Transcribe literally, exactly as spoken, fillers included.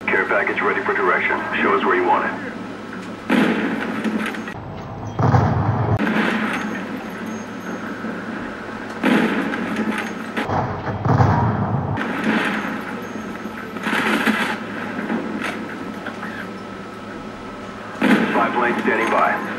Care package ready for direction. Show us where you want it. Spy plane standing by.